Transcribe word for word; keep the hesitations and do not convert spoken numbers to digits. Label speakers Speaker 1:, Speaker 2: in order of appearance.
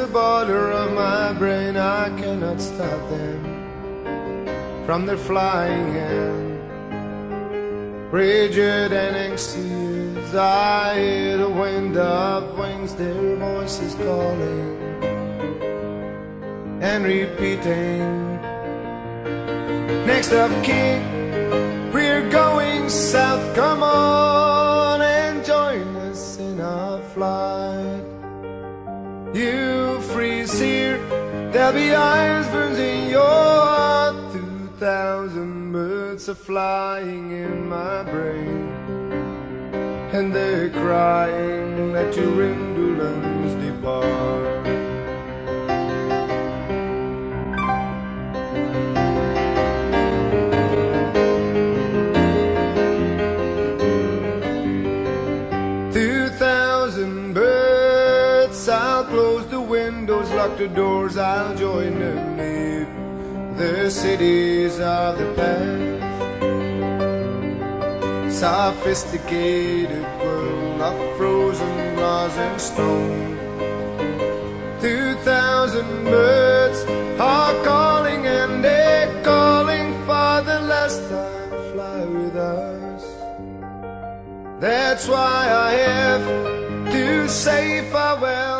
Speaker 1: the border of my brain, I cannot stop them from their flying in. Rigid and anxious, I hear the wind of wings, their voices calling and repeating. Next of kin, we're going south, come on and join us in our flight. You freeze here, there'll be icebergs in your heart. Two thousand birds are flying in my brain, and they're crying that your indolence depart. Two thousand birds, I'll close the windows, lock the doors, I'll join them, leave the cities of the past. Sophisticated world of frozen glass and stone. Two thousand birds are calling, and they're calling for the last time, fly with us. That's why I have to say farewell.